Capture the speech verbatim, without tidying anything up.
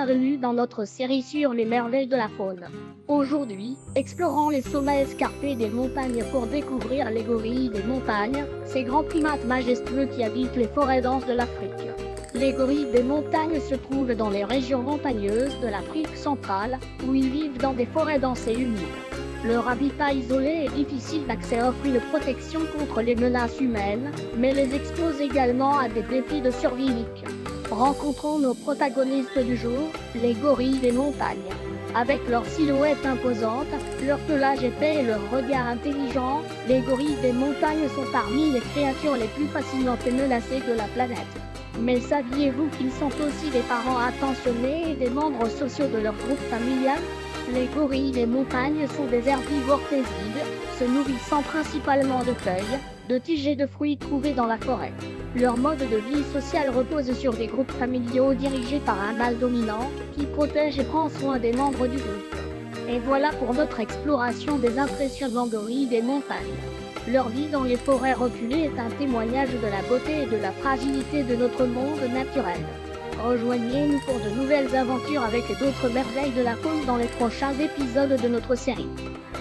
bienvenue dans notre série sur les merveilles de la faune. Aujourd'hui, explorons les sommets escarpés des montagnes pour découvrir les gorilles des montagnes, ces grands primates majestueux qui habitent les forêts denses de l'Afrique. Les gorilles des montagnes se trouvent dans les régions montagneuses de l'Afrique centrale, où ils vivent dans des forêts denses et humides. Leur habitat isolé et difficile d'accès offre une protection contre les menaces humaines, mais les expose également à des défis de survie uniques. Rencontrons nos protagonistes du jour, les gorilles des montagnes. Avec leur silhouette imposante, leur pelage épais et leur regard intelligent, les gorilles des montagnes sont parmi les créatures les plus fascinantes et menacées de la planète. Mais saviez-vous qu'ils sont aussi des parents attentionnés et des membres sociaux de leur groupe familial? Les gorilles des montagnes sont des herbivores paisibles, se nourrissant principalement de feuilles, de tiges et de fruits trouvés dans la forêt. Leur mode de vie social repose sur des groupes familiaux dirigés par un mâle dominant, qui protège et prend soin des membres du groupe. Et voilà pour notre exploration des impressionnants gorilles des montagnes. Leur vie dans les forêts reculées est un témoignage de la beauté et de la fragilité de notre monde naturel. Rejoignez-nous pour de nouvelles aventures avec d'autres merveilles de la faune dans les prochains épisodes de notre série.